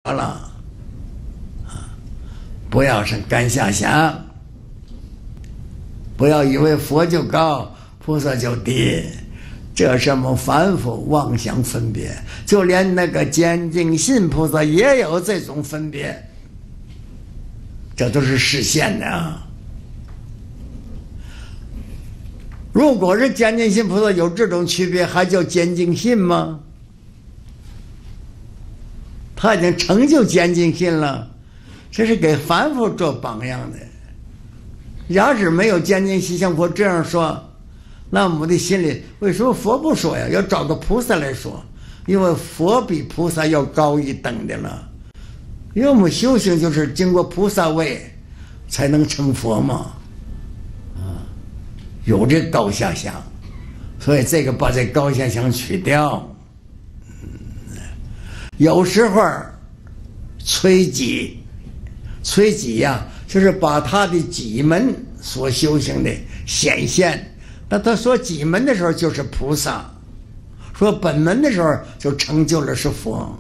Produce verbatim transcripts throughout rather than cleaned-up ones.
了，不要是敢下想，不要以为佛就高，菩萨就低，这什么凡夫妄想分别，就连那个坚定信菩萨也有这种分别，这都是实现的啊。如果是坚定信菩萨有这种区别，还叫坚定信吗？他已经成就坚定信了，这是给凡夫做榜样的。要是没有坚定信，像佛这样说，那我们的心里为什么佛不说呀？要找个菩萨来说，因为佛比菩萨要高一等的了。因为我们修行就是经过菩萨位才能成佛嘛，啊，有这高下想，所以这个把这高下想去掉。有时候催己，催己呀，就是把他的己门所修行的显现。那他说己门的时候就是菩萨，说本门的时候就成就了是佛。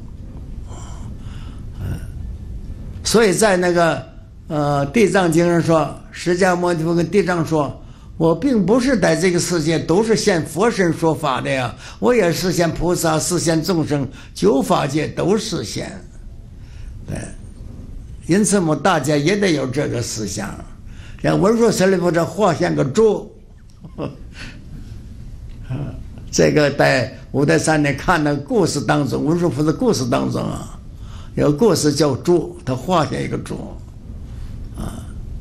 所以在那个呃地藏经上说，释迦牟尼佛跟地藏说，我并不是在这个世界都是现佛身说法的呀，我也是现菩萨，是现众生，九法界都是现。对，因此我们大家也得有这个思想。像文殊师利菩萨化现个猪，这个在五台山里看那个故事当中，文殊菩萨故事当中啊，有故事叫猪，他化现一个猪，啊，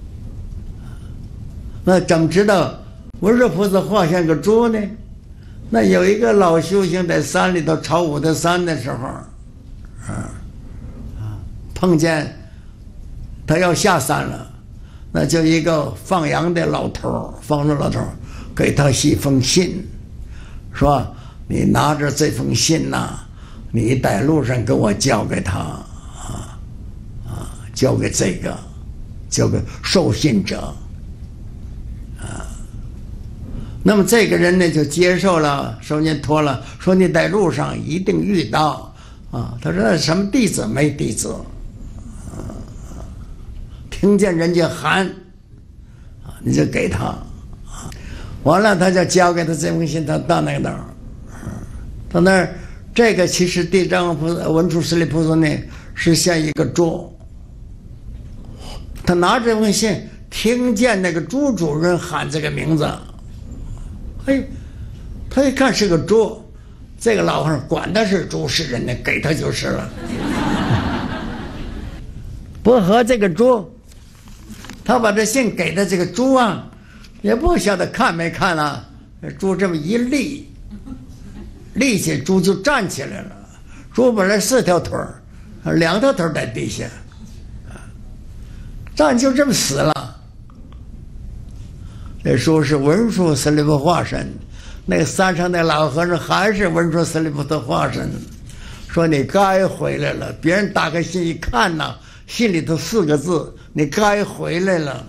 那怎么知道文殊菩萨化现个猪呢？那有一个老修行在山里头朝五台山的时候，啊，碰见他要下山了，那就一个放羊的老头，放羊老头给他写封信，说你拿着这封信呐、啊，你在路上给我交给他啊啊，交给这个，交给受信者啊。那么这个人呢就接受了，手念托了，说你在路上一定遇到啊。他说那什么弟子没弟子啊，听见人家喊啊，你就给他啊。完了他就交给他这封信，他到那个那儿，到那儿。这个其实地藏菩萨、文殊师利菩萨呢是像一个猪，他拿这封信，听见那个猪主人喊这个名字，哎，他一看是个猪，这个老和尚管他是猪是人呢，给他就是了。不和这个猪，他把这信给的这个猪啊，也不晓得看没看啊，猪这么一立。立起猪就站起来了，猪本来四条腿儿，两条腿在地下，站就这么死了。这说是文殊师利菩萨化身，那个山上那老和尚还是文殊师利菩萨化身，说你该回来了。别人打开信一看呐，信里头四个字：你该回来了。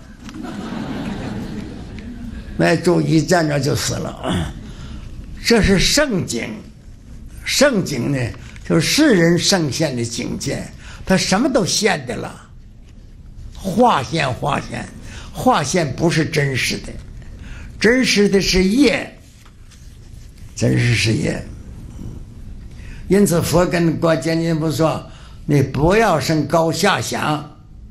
那猪一站着就死了。这是圣境，圣境呢，就是世人圣现的境界，他什么都现的了，化现化现，化现不是真实的，真实的是业，真实是业。因此佛跟观世音菩萨说，你不要生高下想，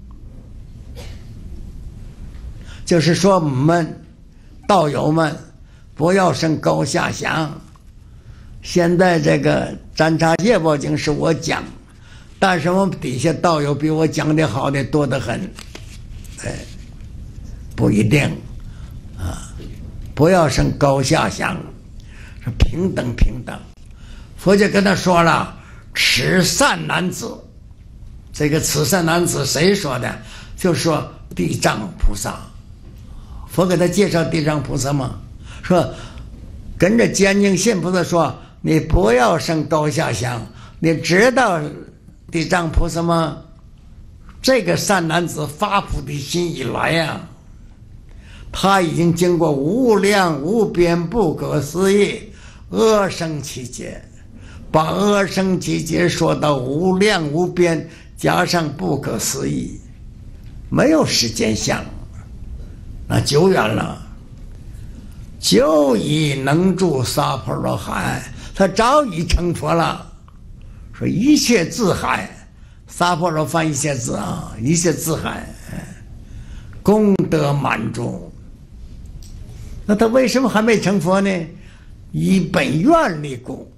就是说我们道友们不要生高下想。现在这个占察业报经是我讲，但是我们底下道友比我讲的好的多得很，哎，不一定啊，不要生高下想，是平等平等。佛就跟他说了，此善男子，这个此善男子谁说的？就说地藏菩萨。佛给他介绍地藏菩萨嘛，说跟着坚定信菩萨说，你不要生高下想，你知道地藏菩萨吗？这个善男子发菩提心以来呀、啊，他已经经过无量无边不可思议阿僧祇劫，把阿僧祇劫说到无量无边加上不可思议，没有时间想，那久远了。久已能住撒婆罗海，他早已成佛了。说一切自海，撒婆罗翻一切字啊，一切自海，功德满足。那他为什么还没成佛呢？以本愿力故，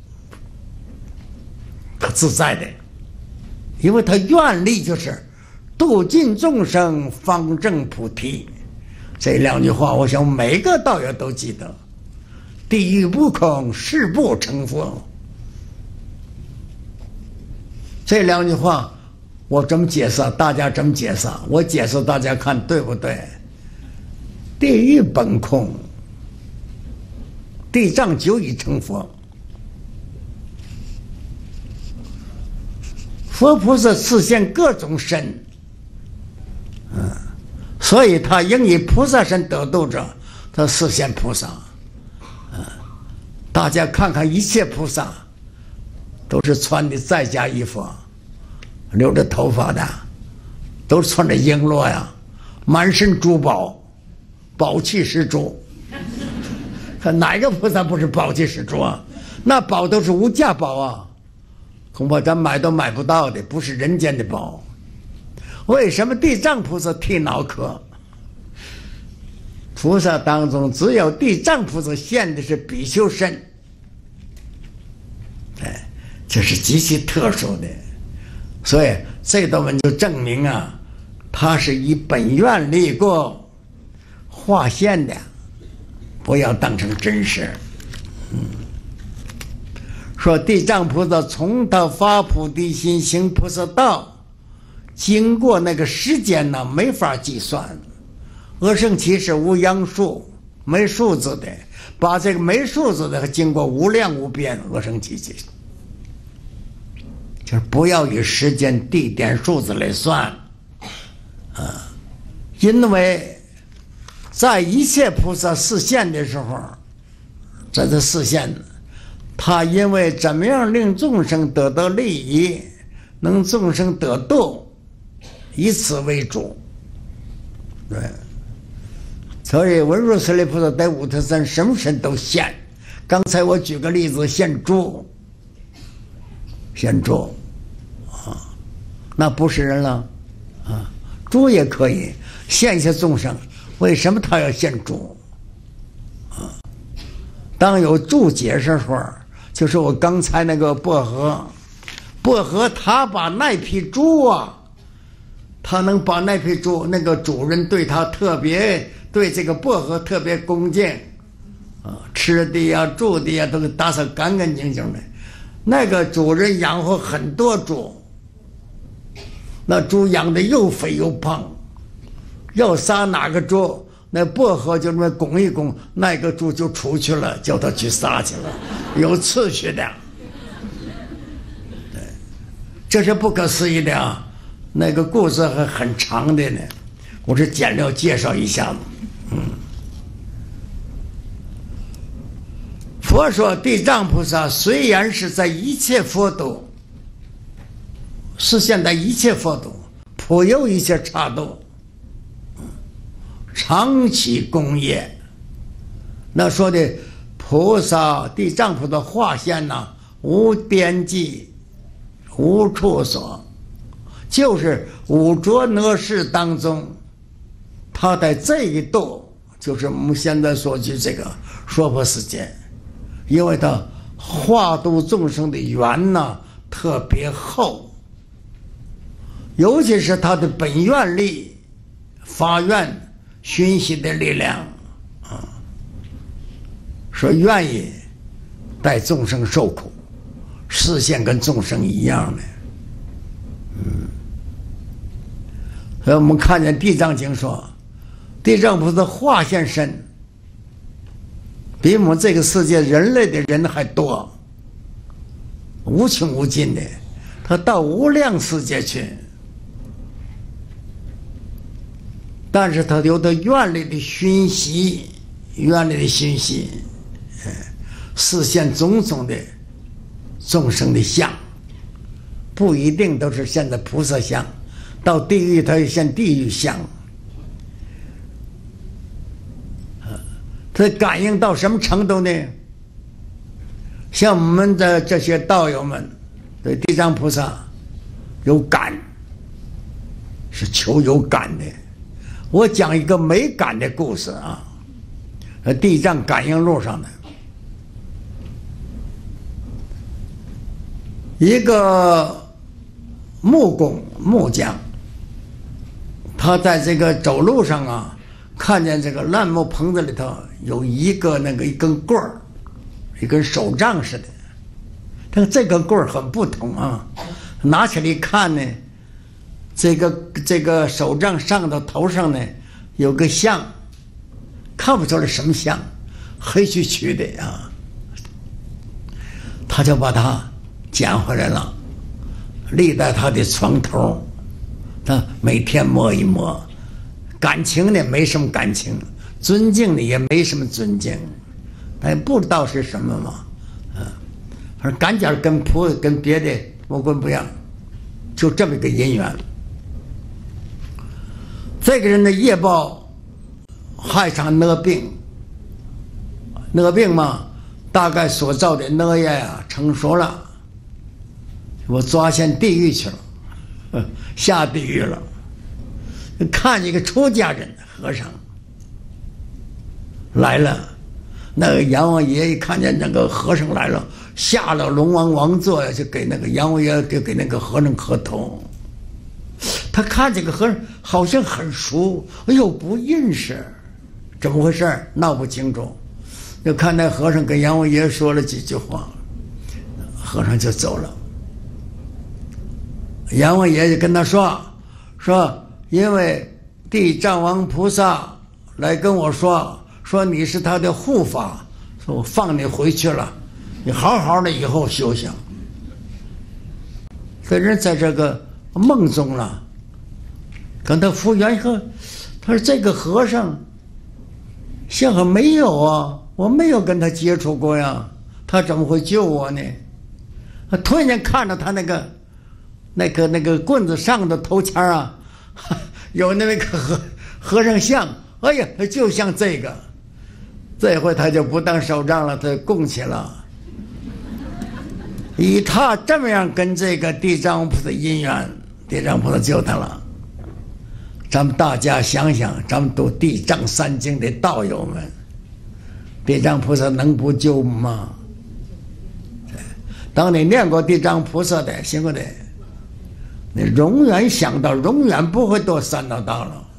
他自在的，因为他愿力就是度尽众生，方证菩提。这两句话，我想每个道友都记得：地狱不空，誓不成佛。这两句话我怎么解释？大家怎么解释？我解释大家看对不对？地狱本空，地藏久已成佛。佛菩萨示现各种身，嗯，所以他应以菩萨身得度者，他示现菩萨。嗯，大家看看一切菩萨，都是穿的在家衣服，留着头发的，都穿着璎珞呀，满身珠宝，宝气十足。看哪个菩萨不是宝气十足啊？那宝都是无价宝啊，恐怕咱买都买不到的，不是人间的宝。为什么地藏菩萨剃脑壳？菩萨当中只有地藏菩萨现的是比丘身，哎，这是极其特殊的。所以这段文就证明啊，他是以本愿力过化现的，不要当成真实。嗯，说地藏菩萨从他发菩提心行菩萨道，经过那个时间呢，没法计算。阿僧祇是无央数，没数字的，把这个没数字的经过无量无边阿僧祇劫。就是不要以时间、地点、数字来算，啊，因为在一切菩萨示现的时候，在这示现，他因为怎么样令众生得到利益，能众生得度，以此为主。对，所以文殊师利菩萨在五台山什么身都现。刚才我举个例子，现猪，现猪。那不是人了，啊，猪也可以现一些众生，为什么他要现猪？啊，当有猪解释时候，就是我刚才那个薄荷，薄荷他把那批猪啊，他能把那批猪，那个主人对他特别，对这个薄荷特别恭敬，啊，吃的呀、住的呀都给打扫干干净净的。那个主人养活很多猪。那猪养的又肥又胖，要杀哪个猪，那薄荷就那么拱一拱，那个猪就出去了，叫他去杀去了，有次序的。对，这是不可思议的啊！那个故事还很长的呢，我是简略介绍一下子。嗯，佛说地藏菩萨虽然是在一切佛度。是现在一切佛度，普有一切刹度，长期功业。那说的菩萨地藏菩萨化现呐、啊，无边际，无处所，就是五浊恶世当中，他在这一度，就是我们现在所举这个娑婆世界，因为他化度众生的缘呐、啊、特别厚。尤其是他的本愿力、发愿、熏习的力量，啊，说愿意带众生受苦，视线跟众生一样的，嗯。所以我们看见《地藏经》说，地藏菩萨化现身，比我们这个世界人类的人还多，无穷无尽的，他到无量世界去。但是他有的愿力的熏习，愿力的熏习，实现种种的众生的相， 不一定都是现在菩萨像，到地狱他也现地狱像。它感应到什么程度呢？像我们的这些道友们对地藏菩萨有感，是求有感的。我讲一个没感的故事啊，《地藏感应录》上的一个木工木匠，他在这个走路上啊，看见这个烂木棚子里头有一个那个一根棍儿，一根手杖似的。但这根棍儿很不同啊，拿起来一看呢，这个这个手杖上头头上呢有个像，看不出来什么像，黑黢黢的啊。他就把它捡回来了，立在他的床头，他每天摸一摸。感情呢没什么感情，尊敬呢也没什么尊敬，他也不知道是什么嘛，啊，反正感觉跟菩跟别的木棍不一样，就这么一个因缘。这个人的业报害上哪病，哪病嘛，大概所造的哪业啊成熟了，我抓进地狱去了，下地狱了。看一个出家人和尚来了，那个阎王爷一看见那个和尚来了，下了龙王王座呀，就给那个阎王爷就给那个和尚磕头。他看这个和尚好像很熟，哎呦不认识，怎么回事？闹不清楚。就看那和尚跟阎王爷说了几句话，和尚就走了。阎王爷就跟他说说。因为地藏王菩萨来跟我说，说你是他的护法，说我放你回去了，你好好的以后修行。这人在这个梦中了，跟他复原以后，他说这个和尚幸好没有啊，我没有跟他接触过呀，他怎么会救我呢？他突然间看到他那个那个那个棍子上的头签啊，有那么个和和尚像，哎呀，就像这个。这回他就不当手杖了，他供起了。以他这么样跟这个地藏菩萨因缘，地藏菩萨救他了。咱们大家想想，咱们读地藏三经的道友们，地藏菩萨能不救吗？当你念过地藏菩萨的行过的，你永远想到，永远不会堕三恶道了。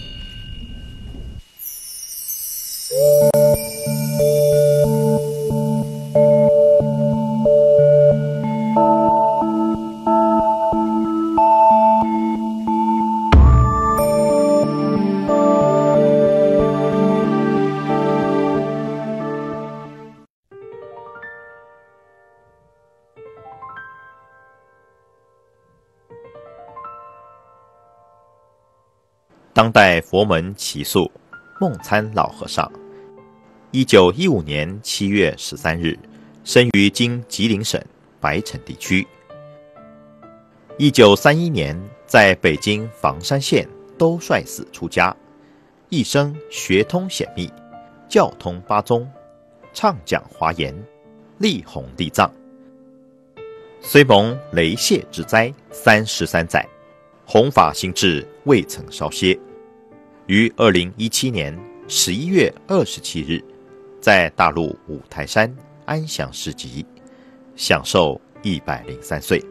当代佛门奇宿梦参老和尚，一九一五年七月十三日生于今吉林省白城地区。一九三一年在北京房山县兜率寺出家，一生学通显密，教通八宗，畅讲华严，力弘地藏。虽蒙雷泄之灾三十三载，弘法心志未曾稍歇。于二零一七年十一月二十七日，在大陆五台山安详示寂，享寿一百零三岁。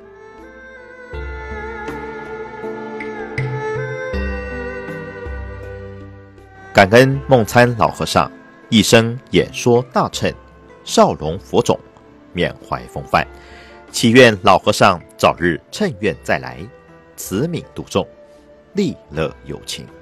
感恩梦参老和尚一生演说大乘，少容佛种，缅怀风范，祈愿老和尚早日乘愿再来，慈悯度众，利乐有情。